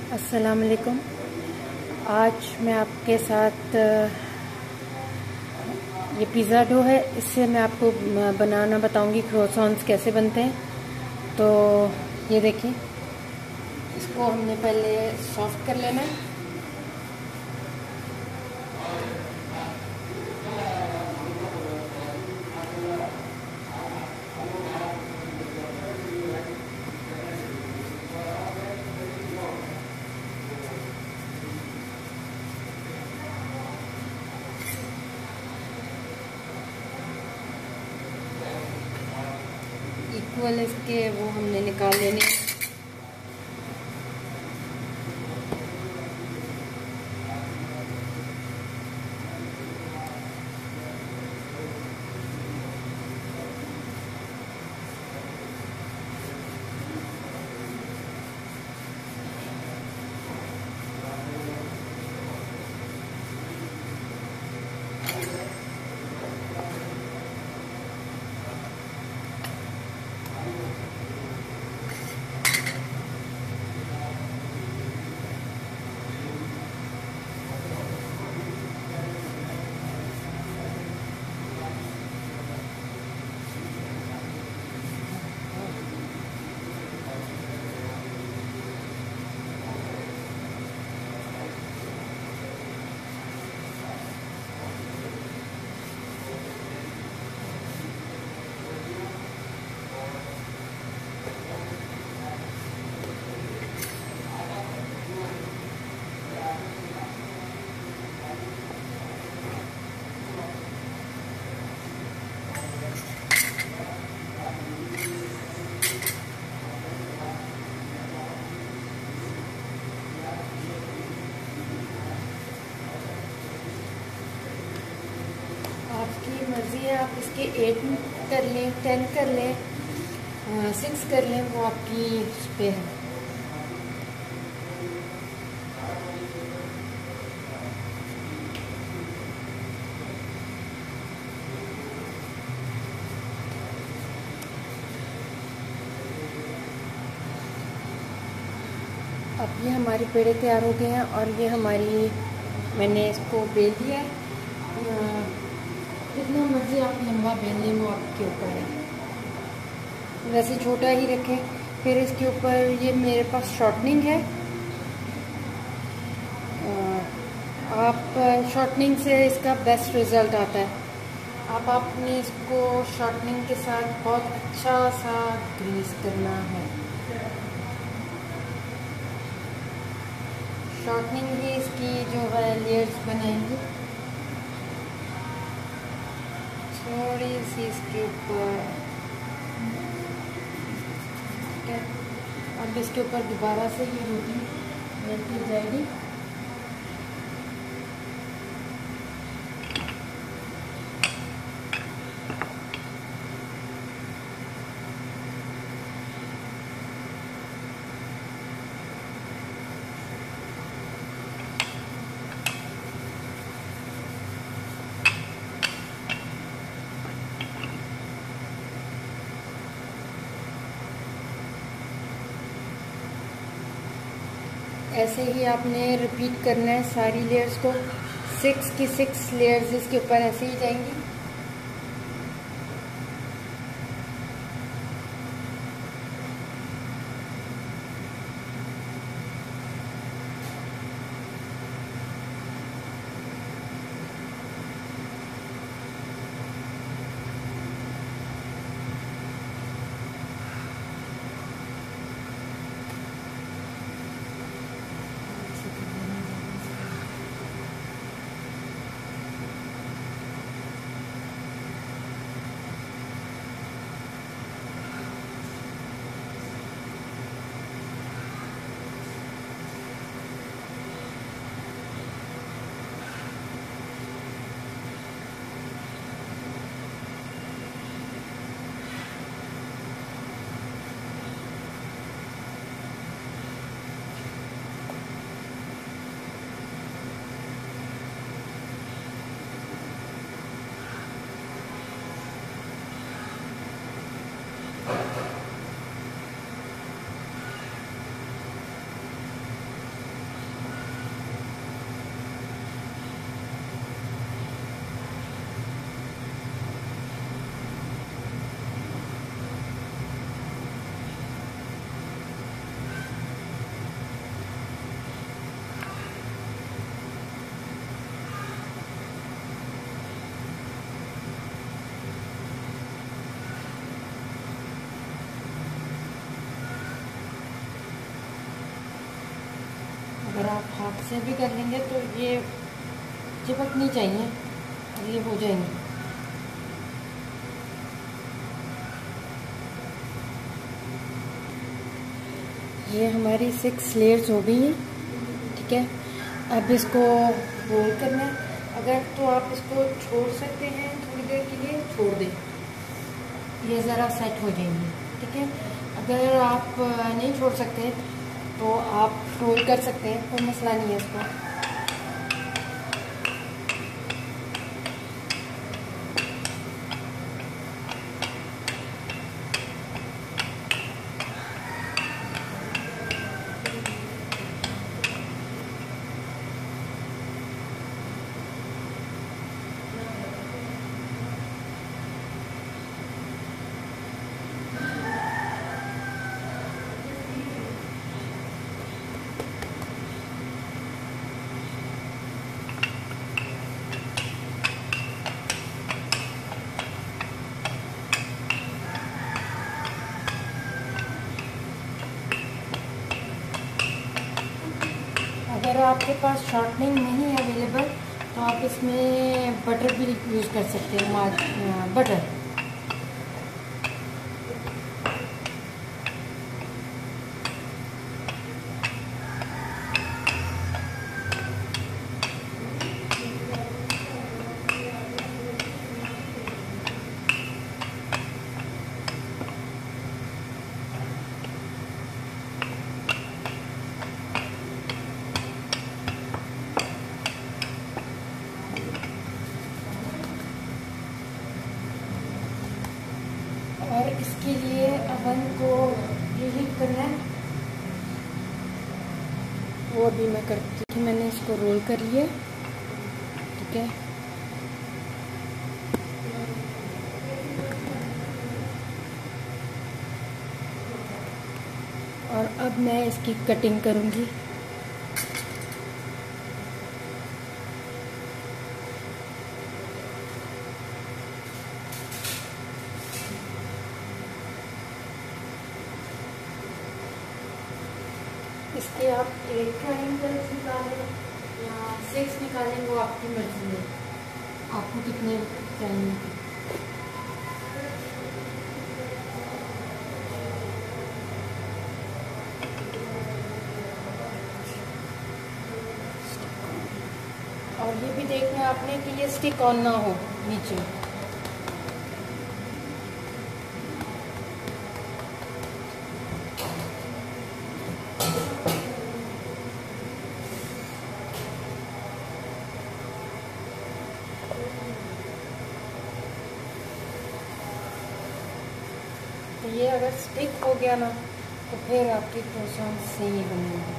अस्सलाम वालेकुम। आज मैं आपके साथ ये पिज़्ज़ा डो है, इससे मैं आपको बनाना बताऊंगी क्रोसॉन्स कैसे बनते हैं। तो ये देखिए, इसको हमने पहले सॉफ्ट कर लेना है। इक्वल इसके वो हमने निकाल लेने हैं। आपकी मर्ज़ी है, आप इसके 8 कर लें, 10 कर लें, 6 कर लें, वो आपकी उस पे है। अब ये हमारी पेड़े तैयार हो गए हैं और ये हमारी, मैंने इसको बेल दिया है। जितना मर्जी आप लंबा बेल लें वो आपके ऊपर है, वैसे छोटा ही रखें। फिर इसके ऊपर ये मेरे पास शॉर्टनिंग है। आप शॉर्टनिंग से इसका बेस्ट रिज़ल्ट आता है। आप आपने इसको शॉर्टनिंग के साथ बहुत अच्छा सा ग्रीस करना है। शॉर्टनिंग ही इसकी जो है लेयर्स बनाएंगे। थोड़ी सी इसके ऊपर, अब इसके ऊपर दोबारा से ये रोटी रखी जाएगी। ऐसे ही आपने रिपीट करना है सारी लेयर्स को। 6 की 6 लेयर्स इसके ऊपर ऐसे ही जाएंगी। हाथ से भी कर लेंगे तो ये चिपकनी चाहिए और ये हो जाएंगे। ये हमारी 6 लेयर्स हो गई हैं, ठीक है। अब इसको रोल करना है। अगर तो आप इसको छोड़ सकते हैं, थोड़ी देर के लिए छोड़ दें, ये ज़रा सेट हो जाएंगी, ठीक है। अगर आप नहीं छोड़ सकते तो आप रोल कर सकते हैं, कोई मसला नहीं है इसको। अगर आपके पास शॉर्टनिंग नहीं है अवेलेबल तो आप इसमें बटर भी यूज़ कर सकते हैं, बटर। और इसके लिए अवन को हीट करना है, वो अभी मैं करती हूँ। मैंने इसको रोल कर लिया, ठीक है। और अब मैं इसकी कटिंग करूँगी। इसके आप 8 ट्रायंगल्स निकालें या 6 निकालें, वो आपकी मर्जी है, आपको कितने चाहिए। और ये भी देखना है आपने कि ये स्टिक ऑन ना हो नीचे। तो ये अगर स्टिक हो गया ना तो फिर आपके क्रोसेंट सही बनेंगे।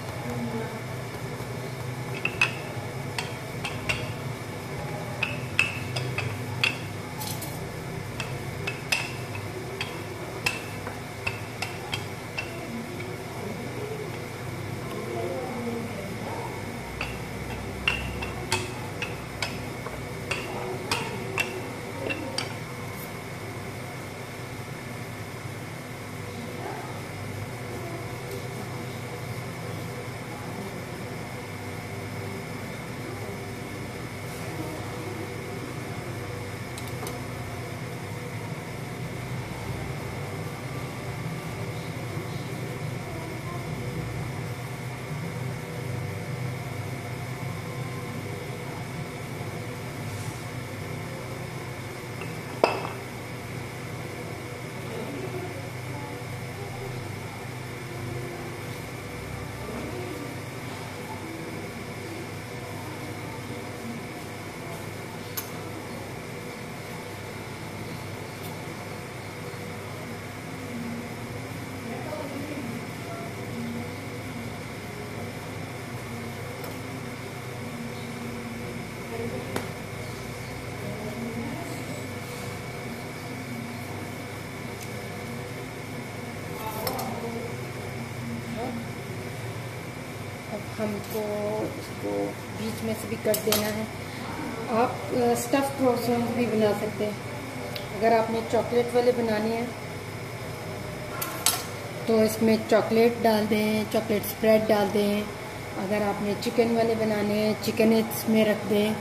हमको इसको बीच में से भी कट देना है। आप स्टफ़ क्रोसेंट भी बना सकते हैं। अगर आपने चॉकलेट वाले बनाने हैं तो इसमें चॉकलेट डाल दें, चॉकलेट स्प्रेड डाल दें, अगर आपने चिकन वाले बनाने हैं चिकन इसमें रख दें,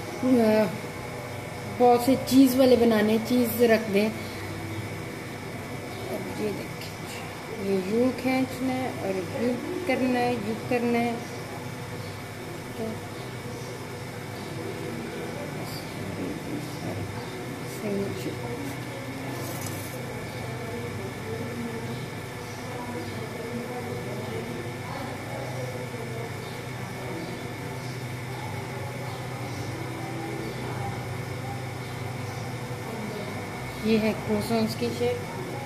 बहुत से चीज़ वाले बनाने चीज़ रख दें। अब ये देखिए, ये यूँ खींचना है और यूँ करना है, यूँ करना है। तो सही ये है क्रोसॉन्स की शेप।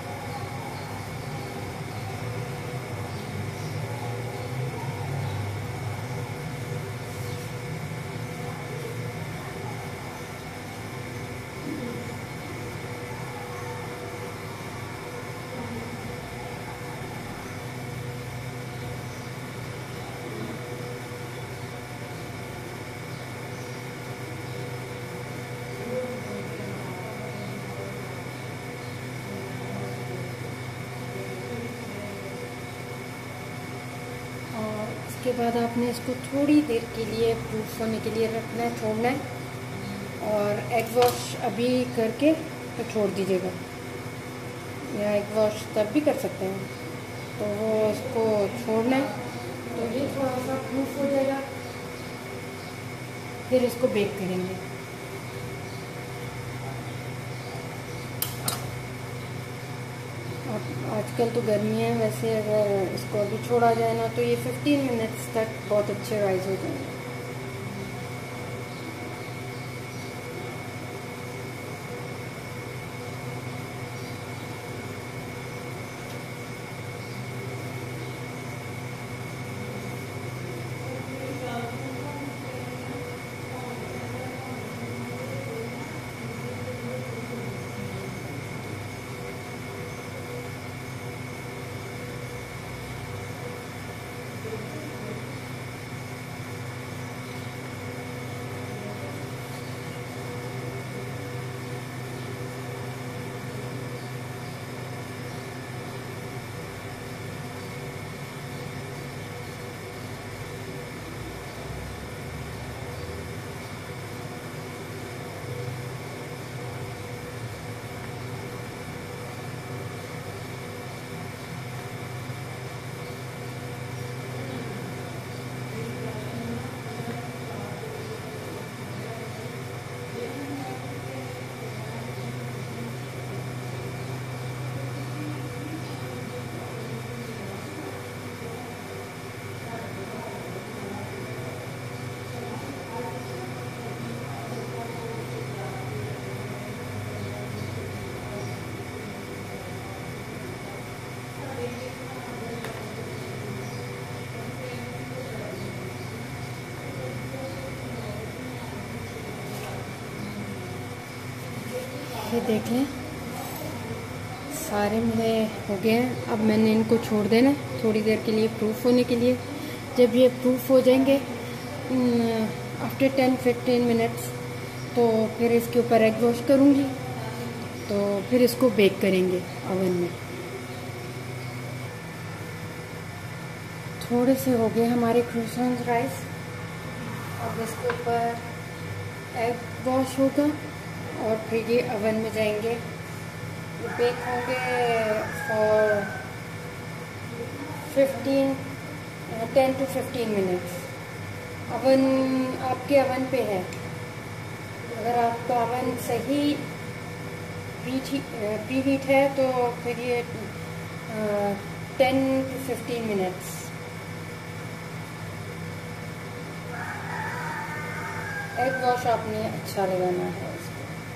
उसके बाद आपने इसको थोड़ी देर के लिए प्रूफ होने के लिए रखना है, छोड़ना है। और एग वॉश अभी करके तो छोड़ दीजिएगा, या एग वॉश तब भी कर सकते हैं। तो वो इसको छोड़ना है, तो ये थोड़ा सा प्रूफ हो जाएगा, फिर इसको बेक करेंगे। आजकल तो गर्मी है, वैसे अगर इसको अभी छोड़ा जाए ना तो ये 15 मिनट्स तक बहुत अच्छे राइस हो जाएंगे। ये देख लें, सारे मेरे हो गए हैं। अब मैंने इनको छोड़ देना है थोड़ी देर के लिए प्रूफ होने के लिए। जब ये प्रूफ हो जाएंगे आफ्टर 10-15 मिनट्स, तो फिर इसके ऊपर एग वॉश करूँगी, तो फिर इसको बेक करेंगे ओवन में। थोड़े से हो गए हमारे क्रोसॉन्स राइस। अब इसके ऊपर एग वॉश होगा और फिर ये ओवन में जाएंगे, बेक होंगे फॉर 10 to 15 मिनट्स। ओवन आपके ओवन पे है, अगर आपका ओवन सही प्री हीट है तो फिर ये 10 to 15 मिनट्स। एग वॉश आपने अच्छा लगाना है इसको।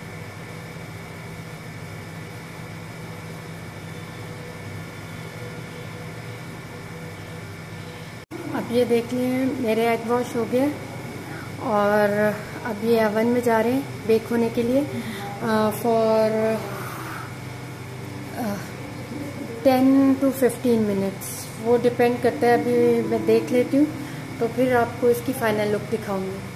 अब ये देख लें मेरे एग वॉश हो गए और अब ये ओवन में जा रहे हैं बेक होने के लिए फॉर 10 to 15 मिनट्स। वो डिपेंड करता है, अभी मैं देख लेती हूँ तो फिर आपको इसकी फ़ाइनल लुक दिखाऊंगी।